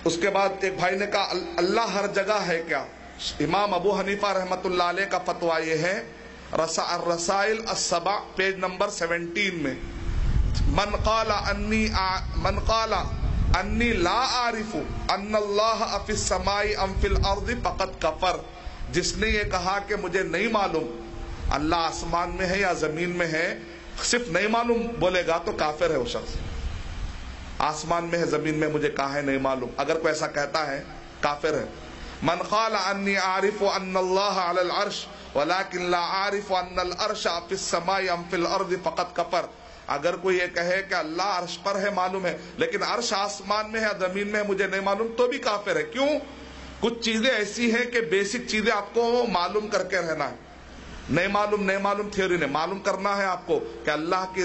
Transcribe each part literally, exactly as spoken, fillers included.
اس کے بعد ایک بھائی نے کہا اللہ ہر جگہ ہے کیا؟ امام ابو حنیفہ رحمۃ اللہ علیہ کا فتویٰ یہ ہے، الرسائل السبع پیج نمبر سیونٹین میں، من قال انی من قال انی لا اعرف ان اللہ فی السماء ام فی الارض فقد کفر، جس نے یہ کہا کہ مجھے نہیں معلوم اللہ آسمان میں ہے یا زمین میں ہے، صرف نہیں معلوم بولے گا تو کافر ہے وہ شخص۔ آسمان میں ہے زمین میں مجھے کہا ہے نہیں معلوم، اگر کوئی ایسا کہتا ہے کافر ہے۔ من قال انی اعرف ان اللہ علی العرش ولکن لا اعرف ان العرش فی السماء ام فی الارض فقد کفر، اگر کوئی یہ کہے کہ اللہ عرش پر ہے معلوم ہے لیکن عرش آسمان میں ہے زمین میں ہے مجھے نہیں معلوم، تو بھی کافر ہے۔ کیوں؟ کچھ چیزیں ایسی ہیں کہ بیسک چیزیں آپ کو معلوم کر کے رہنا ہے، نہیں معلوم نہیں معلوم تھیوری نہیں، معلوم کرنا ہے آپ کو کہ اللہ کی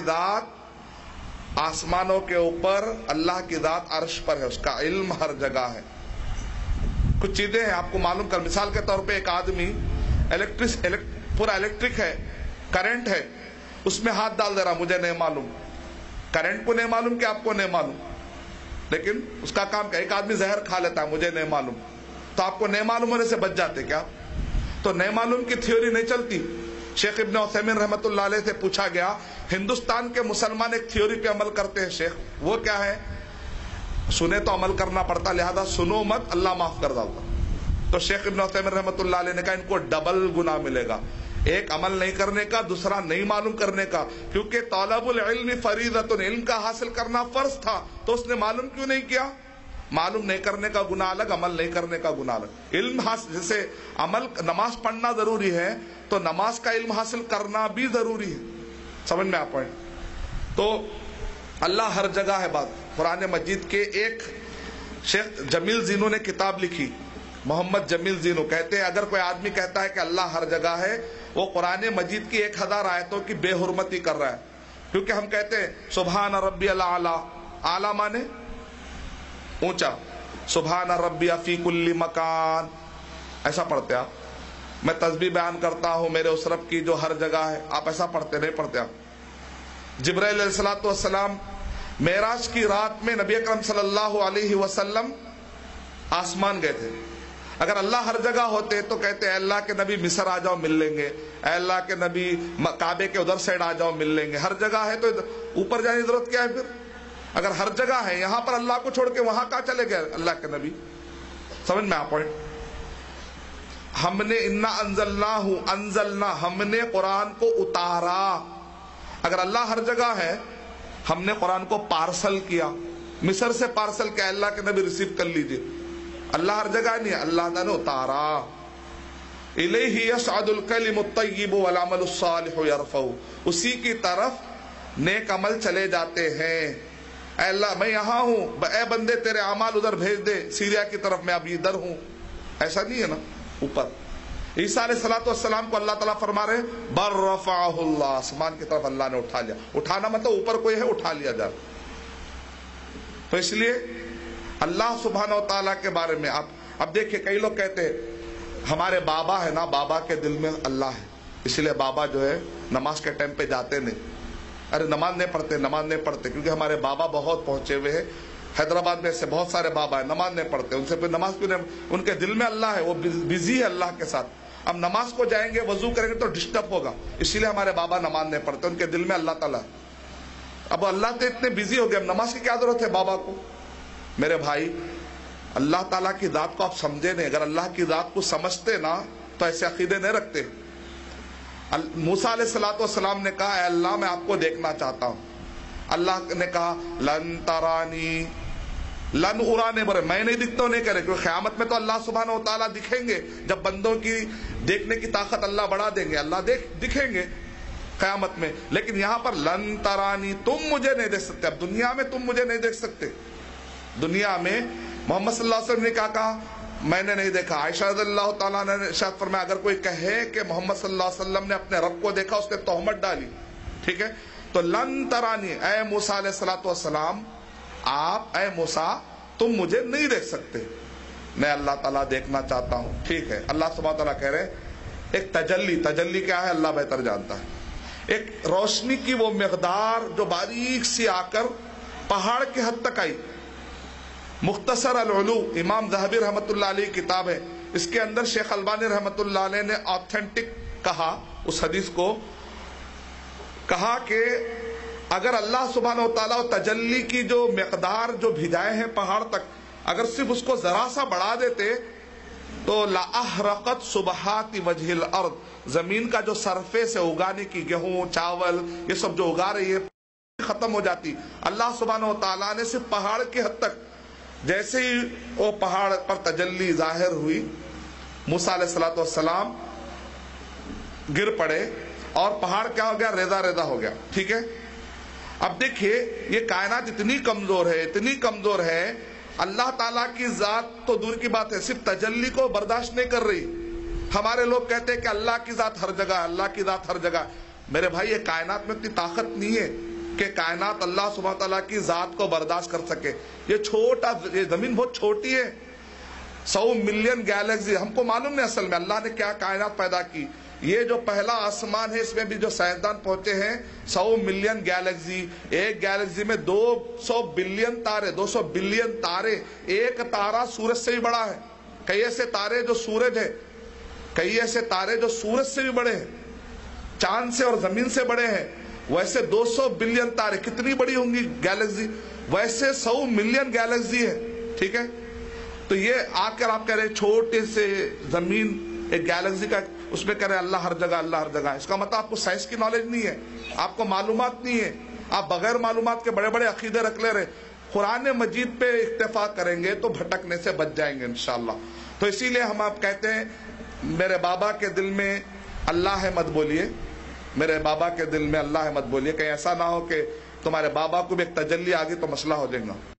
ذات آسمانوں کے اوپر، اللہ کی ذات عرش پر ہے، اس کا علم ہر جگہ ہے۔ کچھ چیزیں ہیں آپ کو معلوم کر، مثال کے طور پہ ایک آدمی الیکٹرک پورا الیکٹرک ہے، کرنٹ ہے، اس میں ہاتھ ڈال دے رہا، مجھے نہیں معلوم، کرنٹ کو نہیں معلوم کہ آپ کو نہیں معلوم، لیکن اس کا کام کیا؟ ایک آدمی زہر کھا لیتا ہے، مجھے نہیں معلوم، تو آپ کو نہیں معلوم ہونے سے بچ جاتے کیا؟ تو نہیں معلوم کی تھیوری نہیں چلتی۔ شیخ ابن عثیمین رحمۃ اللہ علیہ سے پوچھا گیا، ہندوستان کے مسلمان ایک تھیوری پہ عمل کرتے ہیں شیخ، وہ کیا ہے؟ سنے تو عمل کرنا پڑتا، لہذا سنو مت، اللہ معاف کر ڈالتا۔ تو شیخ ابن عثیمین رحمۃ اللہ علیہ نے کہا ان کو ڈبل گناہ ملے گا، ایک عمل نہیں کرنے کا، دوسرا نہیں معلوم کرنے کا، کیونکہ طلب العلم فریضۃ، علم کا حاصل کرنا فرض تھا، تو اس نے معلوم کیوں نہیں کیا؟ معلوم نہیں کرنے کا گناہ الگ، عمل نہیں کرنے کا گناہ الگ۔ علم حاصل، جیسے عمل نماز پڑھنا ضروری ہے تو نماز کا علم حاصل کرنا بھی ضروری ہے، سمجھ میں آپ پڑھیں تو اللہ ہر جگہ ہے۔ بات قرآن مجید کے ایک شیخ جمیل زینو نے کتاب لکھی، محمد جمیل زینو، کہتے ہیں اگر کوئی آدمی کہتا ہے کہ اللہ ہر جگہ ہے، وہ قرآن مجید کی ایک ہزار آیتوں کی بے حرمتی کر رہا ہے، کیونکہ ہم کہتے ہیں سبحان ربی الاعلی، اعلیٰ مانے اونچا، سبحان ربی فی کل مکان، ایسا پڑھتے آپ؟ میں تسبیح بیان کرتا ہوں میرے اس رب کی جو ہر جگہ ہے، آپ ایسا پڑھتے نہیں پڑھتے آپ؟ جبرائیل علیہ الصلوۃ والسلام معراج کی رات میں نبی اکرم صلی اللہ علیہ وسلم آسمان گئے تھے، اگر اللہ ہر جگہ ہوتے تو کہتے اے اللہ کے نبی مصر آ جاؤ مل لیں گے، اے اللہ کے نبی کعبے کے ادھر سائڈ آ جاؤ مل لیں گے، ہر جگہ ہے تو اوپر جانے کی ضرورت کیا ہے پھر؟ اگر ہر جگہ ہے، یہاں پر اللہ کو چھوڑ کے وہاں کہاں چلے گئے اللہ کے نبی؟ سمجھ میں آپ پوائنٹ؟ ہم نے انا انزلناہ انزلنا، ہم نے قرآن کو اتارا، اگر اللہ ہر جگہ ہے ہم نے قرآن کو پارسل کیا، مصر سے پارسل کیا، اللہ کے نبی ریسیو کر لیجئے، اللہ ہر جگہ نہیں ہے، اللہ تعالیٰ نے اتارا۔ الیہ یصعد الکلم الطیب والعمل الصالح یرفعہ، اسی کی طرف نیک عمل چلے جاتے ہیں۔ اے اللہ میں یہاں ہوں، اے بندے تیرے اعمال ادھر بھیج دے، سیریا کی طرف، میں ابھی ادھر ہوں، ایسا نہیں ہے نا اوپر۔ عیسیٰ علیہ الصلوۃ والسلام کو اللہ تعالیٰ فرما رہے بر رفعہ اللہ، آسمان کی طرف اللہ نے اٹھا لیا، اٹھانا مطلب اوپر کوئی ہے اٹھا لیا جا رہا۔ تو اس لیے اللہ سبحانہ و تعالیٰ کے بارے میں آپ اب دیکھیں، کئی لوگ کہتے ہیں ہمارے بابا ہے نا، بابا کے دل میں اللہ ہے، اس لیے بابا جو ہے نماز کے ٹائم پہ جاتے نہیں، ارے نماز نہیں پڑھتے نماز نہیں پڑھتے کیونکہ ہمارے بابا بہت پہنچے ہوئے ہیں، حیدرآباد میں ایسے بہت سارے بابا ہیں نماز نہیں پڑھتے، ان سے پھر نماز کیوں نہیں؟ ان کے دل میں اللہ ہے، وہ بزی ہے اللہ کے ساتھ۔ اب نماز کو جائیں گے وضو کریں گے تو ڈسٹرب ہوگا، اسی لیے ہمارے بابا نماز نہیں پڑھتے، ان کے دل میں اللہ تعالیٰ ہے۔ اب اللہ تو اتنے بزی ہو گئے، اب نماز کی کیا ضرورت ہے بابا کو؟ میرے بھائی اللہ تعالیٰ کی ذات کو آپ سمجھے نہیں، اگر اللہ کی ذات کو سمجھتے نا تو ایسے عقیدے نہیں رکھتے۔ موسیٰ علیہ الصلوۃ والسلام نے کہا اے اللہ میں آپ کو دیکھنا چاہتا ہوں، اللہ نے کہا لن ترانی، لن ارانے برے، میں نہیں دکھتا ہوں نہیں کرے، کیونکہ قیامت میں تو اللہ سبحانہ و تعالیٰ دکھیں گے، جب بندوں کی دیکھنے کی طاقت اللہ بڑھا دیں گے، اللہ دیکھ دکھیں گے قیامت میں، لیکن یہاں پر لن ترانی، تم مجھے نہیں دیکھ سکتے۔ اب دنیا میں تم مجھے نہیں دیکھ سکتے، دنیا میں محمد صلی اللہ علیہ وسلم نے کیا کہا؟ میں نے نہیں دیکھا۔ عائشہ رضی اللہ تعالیٰ نے ارشاد فرمایا اگر کوئی کہے کہ محمد صلی اللہ علیہ وسلم نے اپنے رب کو دیکھا، اس نے تہمت ڈالی، ٹھیک ہے؟ تو لن ترانی، اے موسیٰ علیہ الصلوۃ والسلام، آپ اے موسیٰ تم مجھے نہیں دیکھ سکتے، میں اللہ تعالیٰ دیکھنا چاہتا ہوں، ٹھیک ہے؟ اللہ سبحانہ تعالیٰ کہہ رہے ایک تجلی، تجلی کیا ہے اللہ بہتر جانتا ہے، ایک روشنی کی وہ مقدار جو باریک سی آ کر پہاڑ کی حد تک آئی، مختصر العلو امام ذہبی رحمۃ اللہ علیہ کتاب ہے، اس کے اندر شیخ البانی رحمۃ اللہ علیہ نے آتھینٹک کہا، اس حدیث کو کہا کہ اگر اللہ سبحانہ و تعالیٰ تجلی کی جو مقدار جو بھیجائے ہیں پہاڑ تک، اگر صرف اس کو ذرا سا بڑھا دیتے تو لَأَحْرَقَتْ سُبْحَاتِ وَجْهِ الْأَرْضِ، زمین کا جو سرفے سے اگانے کی گیہوں چاول یہ سب جو اگا رہی ہے ختم ہو جاتی۔ اللہ سبحانہ و تعالیٰ نے صرف پہاڑ کی حد تک، جیسے ہی وہ پہاڑ پر تجلی ظاہر ہوئی، موسیٰ علیہ الصلوۃ والسلام گر پڑے اور پہاڑ کیا ہو گیا؟ ریزہ ریزہ ہو گیا، ٹھیک ہے۔ اب دیکھیے یہ کائنات اتنی کمزور ہے، اتنی کمزور ہے، اللہ تعالیٰ کی ذات تو دور کی بات ہے، صرف تجلی کو برداشت نہیں کر رہی۔ ہمارے لوگ کہتے ہیں کہ اللہ کی ذات ہر جگہ، اللہ کی ذات ہر جگہ۔ میرے بھائی یہ کائنات میں اتنی طاقت نہیں ہے کہ کائنات اللہ سبحانہ تعالیٰ کی ذات کو برداشت کر سکے۔ یہ چھوٹا، یہ زمین بہت چھوٹی ہے، سو ملین گیلیکسی، ہم کو معلوم نہیں اصل میں اللہ نے کیا کائنات پیدا کی۔ یہ جو پہلا آسمان ہے اس میں بھی جو سائنسدان پہنچے ہیں، سو ملین گیلیکسی، ایک گیلیکسی میں دو سو بلین تارے، دو سو بلین تارے، ایک تارہ سورج سے بھی بڑا ہے۔ کئی ایسے تارے جو سورج ہے، کئی ایسے تارے جو سورج سے بھی بڑے ہیں، چاند سے اور زمین سے بڑے ہیں۔ ویسے دو سو بلین تارے کتنی بڑی ہوں گی گیلیکسی، ویسے سو ملین گیلیکسی ہے، ٹھیک ہے۔ تو یہ آ کر آپ کہہ رہے چھوٹے سے زمین ایک گیلیکسی کا، اس میں کہہ رہے اللہ ہر جگہ، اللہ ہر جگہ، اس کا مطلب آپ کو سائنس کی نالج نہیں ہے، آپ کو معلومات نہیں ہے، آپ بغیر معلومات کے بڑے بڑے عقیدے رکھ لے رہے۔ قرآن مجید پہ اکتفا کریں گے تو بھٹکنے سے بچ جائیں گے انشاءاللہ۔ تو اسی لیے ہم آپ کہتے ہیں میرے بابا کے دل میں اللہ ہے مت بولیے، میرے بابا کے دل میں اللہ ہے مت بولیے، کہیں ایسا نہ ہو کہ تمہارے بابا کو بھی ایک تجلی آ گئی تو مسئلہ ہو جائے گا۔